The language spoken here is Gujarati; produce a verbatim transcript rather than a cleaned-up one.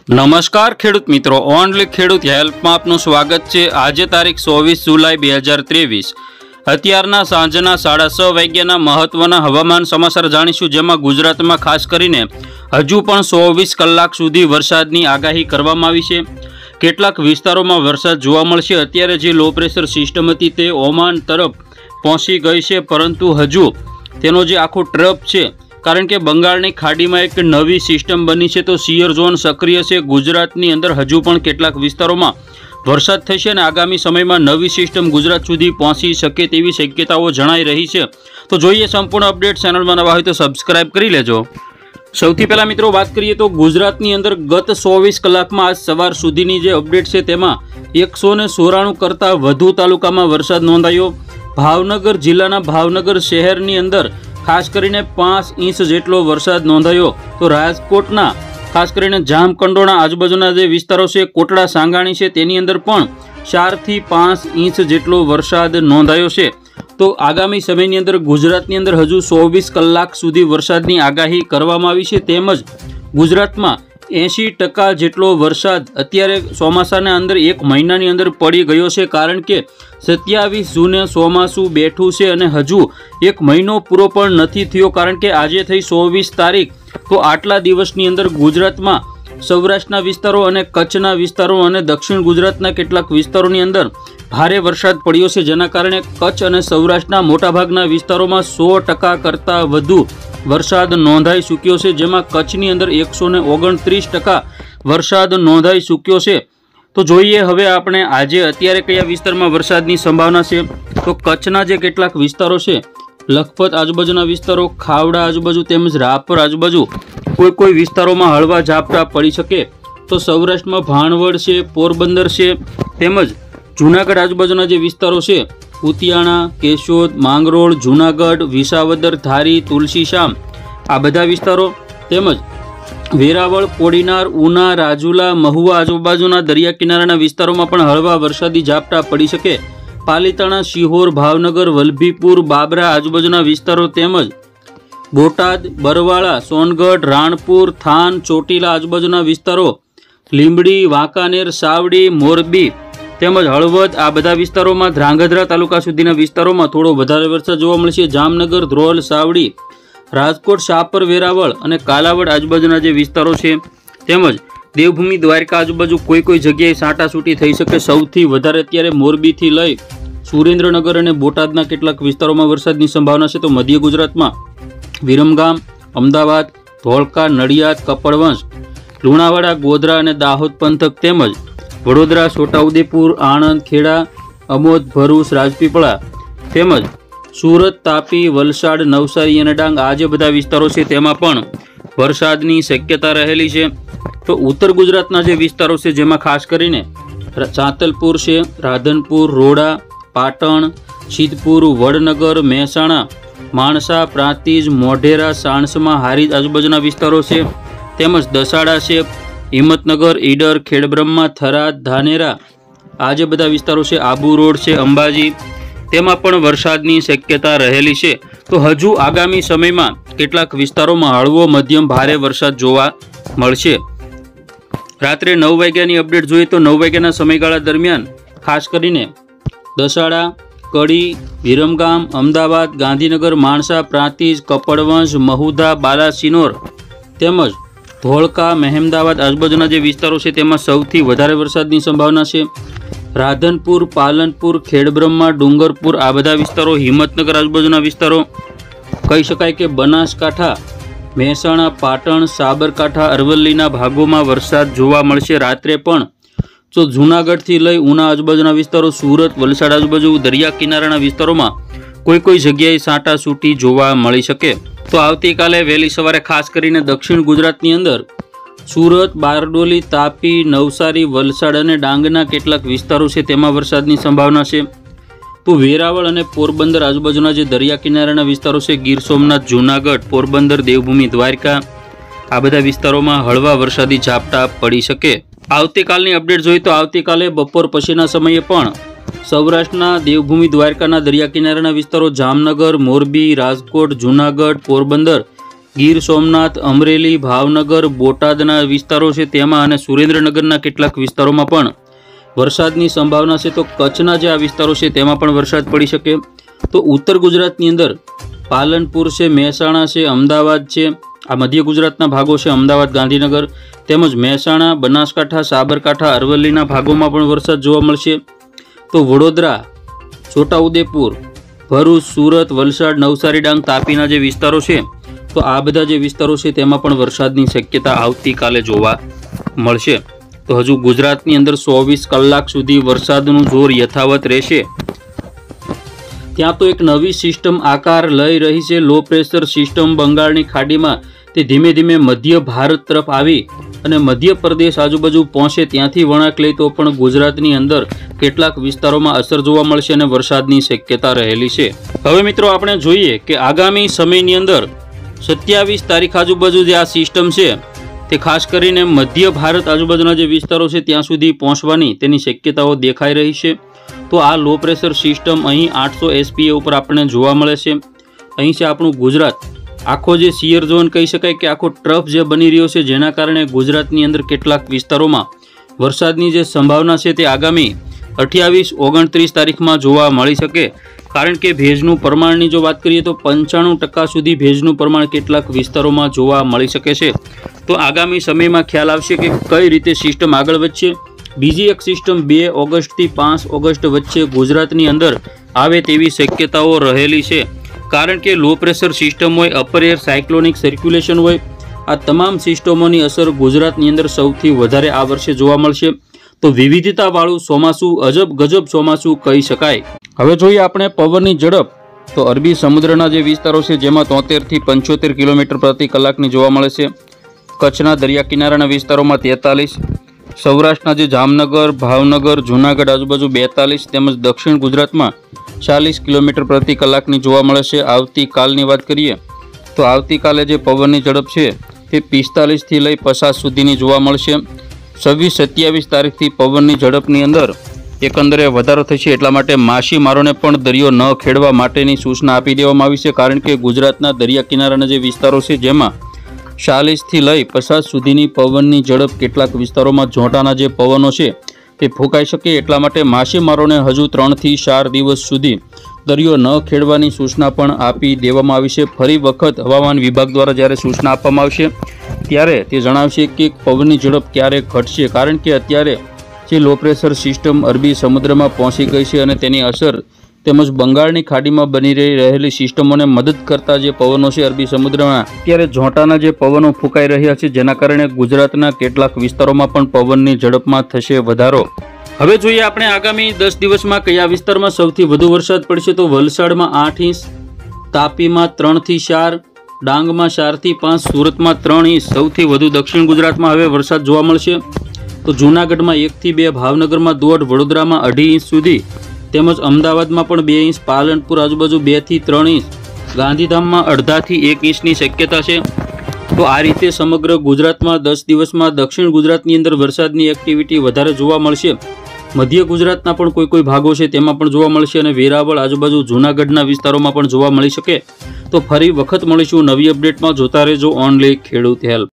नमस्कार खेडूत मित्रों, ओनली खेडूत हेल्प में आपનું સ્વાગત છે। આજે તારીખ ચોવીસ જુલાઈ બે હજાર ત્રેવીસ અત્યારના સાંજના સાડા છ વાગ્યાના મહત્વના હવામાન સમાચાર જાણીશું, જેમાં ગુજરાતમાં ખાસ કરીને હજુ પણ ચોવીસ કલાક સુધી વરસાદની આગાહી કરવામાં આવી છે। કેટલાક વિસ્તારોમાં વરસાદ જોવા મળશે। અત્યારે જે લો પ્રેશર સિસ્ટમ હતી તે ઓમાન તરફ પહોંચી ગઈ છે, પરંતુ હજુ તેનો જે આખો ટ્રપ છે, कारण के बंगाळनी खाड़ी में एक नवी सिस्टम बनी है, तो सीयर जोन सक्रिय है। गुजरातनी अंदर हजू पण केटलाक विस्तारों वरसाद थशे अने आगामी समय में नवी सिस्टम गुजरात सुधी पहोंची शके तेवी शक्यताओ जणाई रही है। तो जोईए संपूर्ण अपडेट। चेनल में नवा होय तो सब्सक्राइब करी लेजो। सौथी पहला मित्रों बात करिए तो गुजरातनी अंदर गत चौवीस कलाक में आज सवार सुधीनी जे अपडेट है तेमां एक सौ ने सोराणु करता वधु तालुका में वरसाद नोंधायो। भावनगर जिल्लाना भावनगर शहेरनी अंदर खास करीने पांच इंच जेटलो वरसाद नोंधायो। तो राजकोटना खास करीने जामकंडोळा आजूबाजूना जे विस्तारो छे, कोटड़ा सांगाणी छे, तेनी अंदर पण चार थी पांच इंच जेटलो वरसाद नोंधायो छे। तो आगामी समयनी अंदर गुजरातनी अंदर हजू चौवीस कलाक सुधी वरसादनी आगाही करवामां आवी छे। तेमज गुजरातमां एशी टका जेटलो वरसाद अत्यारे ચોમાસાના अंदर एक महीनानी अंदर पड़ी गयो छे, कारण के सत्यावीस जूने ચોમાસું बेठुं छे अने हजू एक महीनो पूरो पण नथी थयो। कारण के आजे थई ચોવીસ तारीख, तो आटला दिवसनी अंदर गुजरातमां सौराष्ट्रना विस्तारो अने कच्छना विस्तारो अने दक्षिण गुजरातना केटलाक विस्तारोनी अंदर भारे वरसाद पड्यो छे, जेना कारणे कच्छ अने सौराष्ट्રના मोटाभागना विस्तारोमां सौ टका करता वधु वरसाद नोंधाई चूक्यो छे, जेमां कच्छनी अंदर एक सौ ने ओगणत्रीस टका वरसाद नोंधाई चूक्यो छे। तो जोईए हवे आपणे आजे अत्यारे कया विस्तारमां वरसादनी संभावना छे। तो कच्छना जे केटलाक विस्तारो छे, लखपत आजूबाजूना विस्तारो, खावड़ा आजूबाजू तेमज रापर आजूबाजू कोई कोई विस्तारोमां हळवा झापटा पड़ी शके। तो सौराष्ट्रमां भाणवड छे, पोरबंदर छे, तेमज जूनागढ़ आजूबाजूना जे विस्तारो छे, उतियाणा, केशोद, मांगरोळ, जूनागढ़, विसावदर, धारी, तुलसीशाम, आ बधा विस्तारो तेमज वेरावळ, कोડીનાર, ઉના, રાજુલા, મહુવા आजूबाजूना दरिया किनाराना विस्तारोमां पण हळवा वरसादी झापटा पड़ी शके। पालीताणा, शिहोर, भावनगर, वल्लभीपुर, बाबरा आजूबाजूना विस्तारो तेमज बोटाद, बरवाळा, सोनगढ़, राणपुर, थान, ચોટીલા आजूबाजूना विस्तारो, લીંબડી, वांकानेर, सावडी, मोरबी તેમજ હળવદ આ બધા વિસ્તારોમાં ધ્રાંગધ્રા તાલુકા સુધીના વિસ્તારોમાં થોડો વધારે વરસાદ જોવા મળશે। જામનગર, ધ્રોલ, સાવડી, રાજકોટ, શાપર, વેરાવળ અને કાલાવડ આજુબાજુના જે વિસ્તારો છે, તેમજ દેવભૂમિ, દ્વારકા આજુબાજુ કોઈ કોઈ જગ્યાએ સાંટાસૂટી થઈ શકે। સૌથી વધારે અત્યારે મોરબીથી લઈ સુરેન્દ્રનગર અને બોટાદના કેટલાક વિસ્તારોમાં વરસાદની સંભાવના છે। તો મધ્ય ગુજરાતમાં વિરમગામ, અમદાવાદ, ધોળકા, નડિયાદ, કપડવંશ, લુણાવાડા, ગોધરા અને દાહોદ પંથક તેમજ વડોદરા, છોટાઉદેપુર, આણંદ, ખેડા, અમોદ, ભરૂચ, રાજપીપળા તેમજ સુરત, તાપી, વલસાડ, નવસારી અને ડાંગ આ જે બધા વિસ્તારો છે તેમાં પણ વરસાદની શક્યતા રહેલી છે। તો ઉત્તર ગુજરાતના જે વિસ્તારો છે, જેમાં ખાસ કરીને સાંતલપુર છે, રાધનપુર, રોડા, પાટણ, સિદ્ધપુર, વડનગર, મહેસાણા, માણસા, પ્રાંતિજ, મોઢેરા, સાણસમા, હારીજ આજુબાજુના વિસ્તારો છે, તેમજ દસાડા છે, हिम्मतनगर, ईडर, खेड़ब्रह्मा, थराद, धानेरा आ जे बधा विस्तारो छे, आबू रोड छे, अंबाजी तेमां पण वरसादनी शक्यता रहेली छे। तो हजू आगामी समयमां केटलाक विस्तारोमां हळवो मध्यम भारे वरसाद जोवा मळशे। रात्रे नौ वाग्यानी अपडेट जोईए तो नौ वाग्याना समयगाळा दरमियान खास करीने दसाड़ा, कड़ी, विरमगाम, अमदावाद, गांधीनगर, माणसा, प्रांतिज, कपड़वंश, महुदा, बालासिनोर तेमज धोळका, महेमदावाद आजूबाजूना जे विस्तारो छे तेमां सौथी वधारे वरसादनी संभावना छे। राधनपुर, पालनपुर, खेड़ब्रह्मा, डूंगरपुर आ बधा विस्तारो, हिम्मतनगर आजूबाजूना विस्तारो कही शकाय के बनासकांठा, महेसाणा, पाटण, साबरकांठा, अरवल्लीना भागोमां वरसाद जोवा मळशे। रात्रे पण जो जूनागढ़थी लई उना आजूबाजूना विस्तारो, सूरत, वलसाड आजूबाजू दरिया किनाराना विस्तारोमां कोई कोई जग्याए सांटासूटी जोवा मळी शके। तो आवती काले वहेली सवारे खास करीने दक्षिण गुजरातनी अंदर सूरत, बारडोली, तापी, नवसारी, वलसाड अने डांगना केटलाक विस्तारो छे तेमां वरसादनी संभावना छे। तो वेरावळ अने पोरबंदर आजूबाजूना जे दरिया किनाराना विस्तारो छे, गीर सोमनाथ, जूनागढ़, पोरबंदर, देवभूमि, द्वारका आ बधा विस्तारोमां हळवा वरसादी झापटा पड़ी शके। आवतीकालनी अपडेट जोईए तो आवतीकाले बपोर पछीना समये पण सौराष्ट्रना देवभूमि, द्वारकाना दरिया किनाराना विस्तारो, जामनगर, मोरबी, राजकोट, जूनागढ़, पोरबंदर ગીર સોમનાથ, અમરેલી, ભાવનગર, બોટાદના વિસ્તારો છે તેમાં અને સુરેન્દ્રનગરના કેટલાક વિસ્તારોમાં પણ વરસાદની સંભાવના છે। તો કચ્છના જે આ વિસ્તારો છે તેમાં પણ વરસાદ પડી શકે। તો ઉત્તર ગુજરાતની અંદર પાલનપુર છે, મહેસાણા છે, અમદાવાદ છે, આ મધ્ય ગુજરાતના ભાગો છે, અમદાવાદ, ગાંધીનગર તેમજ મહેસાણા, બનાસકાંઠા, સાબરકાંઠા, અરવલ્લીના ભાગોમાં પણ વરસાદ જોવા મળશે। તો વડોદરા, છોટાઉદેપુર, ભરૂચ, સુરત, વલસાડ, નવસારી, ડાંગ, તાપીના જે વિસ્તારો છે તો આ બધા જે વિસ્તારો છે તેમાં પણ વરસાદની શક્યતા આવતીકાલે જોવા મળશે। તો હજુ ગુજરાતની અંદર ચોવીસ કલાક સુધી વરસાદનું જોર યથાવત રહેશે। ત્યાં તો એક નવી સિસ્ટમ આકાર લઈ રહી છે। લો પ્રેશર સિસ્ટમ બંગાળની ખાડીમાં તે ધીમે ધીમે મધ્ય ભારત તરફ આવી અને મધ્યપ્રદેશ આજુબાજુ પહોંચે ત્યાંથી વળાંક લઈ તો પણ ગુજરાતની અંદર કેટલાક વિસ્તારોમાં અસર જોવા મળશે અને વરસાદની શક્યતા રહેલી છે। હવે મિત્રો આપણે જોઈએ કે આગામી સમયની અંદર સત્યાવીસ તારીખ આજુબાજુ જે આ સિસ્ટમ છે તે ખાસ કરીને મધ્ય ભારત આજુબાજુના જે વિસ્તારો છે ત્યાં સુધી પહોંચવાની તેની શક્યતાઓ દેખાઈ રહી છે। તો આ લો પ્રેશર સિસ્ટમ અહીં આઠસો એસપીએ ઉપર આપણને જોવા મળે છે। અહીં છે આપણું ગુજરાત, આખો જે સિયર ઝોન કહી શકાય કે આખો ટ્રફ જે બની રહ્યો છે જેના કારણે ગુજરાતની અંદર કેટલાક વિસ્તારોમાં વરસાદની જે સંભાવના છે તે આગામી અઠ્યાવીસ ઓગણત્રીસ તારીખમાં જોવા મળી શકે। કારણ કે ભેજનું પ્રમાણની જો વાત કરીએ તો પંચાણું ટકા સુધી ભેજનું પ્રમાણ કેટલાક વિસ્તારોમાં જોવા મળી શકે છે। તો આગામી સમયમાં ખ્યાલ આવશે કે કઈ રીતે સિસ્ટમ આગળ વધશે। બીજી એક સિસ્ટમ બે ઓગસ્ટથી પાંચ ઓગસ્ટ વચ્ચે ગુજરાતની અંદર આવે તેવી શક્યતાઓ રહેલી છે। કારણ કે લો પ્રેશર સિસ્ટમ હોય, અપર એર સાયક્લોનિક સર્ક્યુલેશન હોય, આ તમામ સિસ્ટમોની અસર ગુજરાતની અંદર સૌથી વધારે આ વર્ષે જોવા મળશે। તો વિવિધતાવાળું ચોમાસું, અજબ ગજબ ચોમાસું કહી શકાય। હવે જોઈએ આપણે પવનની ઝડપ। તો અરબી સમુદ્રના જે વિસ્તારો છે જેમાં તોતેરથી પંચોતેર કિલોમીટર પ્રતિ કલાકની જોવા મળે છે। કચ્છના દરિયા કિનારાના વિસ્તારોમાં તેતાલીસ, સૌરાષ્ટ્રના જે જામનગર, ભાવનગર, જૂનાગઢ આજુબાજુ બેતાલીસ તેમજ દક્ષિણ ગુજરાતમાં ચાલીસ કિલોમીટર પ્રતિ કલાકની જોવા મળે છે। આવતીકાલની વાત કરીએ તો આવતીકાલે જે પવનની ઝડપ છે તે પિસ્તાલીસથી લઈ પચાસ સુધીની જોવા મળશે। છવ્વીસ સત્યાવીસ તારીખથી પવનની ઝડપની અંદર એકંદરે વધારો થશે, એટલા માટે માછીમારોને પણ દરિયો ન ખેડવા માટેની સૂચના આપી દેવામાં આવી છે। કારણ કે ગુજરાતના દરિયા કિનારાના જે વિસ્તારો છે જેમાં ચાલીસથી લઈ પચાસ સુધીની પવનની ઝડપ કેટલાક વિસ્તારોમાં ઝોંટાના જે પવનો છે તે ફૂંકાઈ શકે, એટલા માટે માછીમારોને હજુ ત્રણથી ચાર દિવસ સુધી દરિયો ન ખેડવાની સૂચના પણ આપી દેવામાં આવી છે। ફરી વખત હવામાન વિભાગ દ્વારા જ્યારે સૂચના આપવામાં આવશે ત્યારે તે જણાવશે કે પવનની ઝડપ ક્યારે ઘટશે। કારણ કે અત્યારે જે લો પ્રેશર સિસ્ટમ અરબી સમુદ્રમાં પહોંચી ગઈ છે અને તેની અસર તેમજ બંગાળની ખાડીમાં બની રહી રહેલી સિસ્ટમોને મદદ કરતા જે પવનો છે અરબી સમુદ્રમાં અત્યારે ઝોંટાના જે પવનો ફૂંકાઈ રહ્યા છે જેના કારણે ગુજરાતના કેટલાક વિસ્તારોમાં પણ પવનની ઝડપમાં થશે વધારો। હવે જોઈએ આપણે આગામી દસ દિવસમાં કયા વિસ્તારમાં સૌથી વધુ વરસાદ પડશે। તો વલસાડમાં આઠ ઇંચ, તાપીમાં ત્રણથી ચાર, ડાંગમાં ચારથી પાંચ, સુરતમાં ત્રણ ઇંચ સૌથી વધુ દક્ષિણ ગુજરાતમાં હવે વરસાદ જોવા મળશે। તો જૂનાગઢમાં એકથી બે, ભાવનગરમાં દોઢ, વડોદરામાં અઢી ઇંચ સુધી તેમજ અમદાવાદમાં પણ બે ઇંચ, પાલનપુર આજુબાજુ બેથી ત્રણ ઇંચ, ગાંધીધામમાં અડધાથી એક ઇંચની શક્યતા છે। તો આ રીતે સમગ્ર ગુજરાતમાં દસ દિવસમાં દક્ષિણ ગુજરાતની અંદર વરસાદની એક્ટિવિટી વધારે જોવા મળશે। મધ્ય ગુજરાતના પણ કોઈ કોઈ ભાગો છે તેમાં પણ જોવા મળશે અને વેરાવળ આજુબાજુ જૂનાગઢના વિસ્તારોમાં પણ જોવા મળી શકે। તો ફરી વખત મળીશું નવી અપડેટમાં, જોતા રહેજો ઓનલી ખેડૂત હેલ્પ।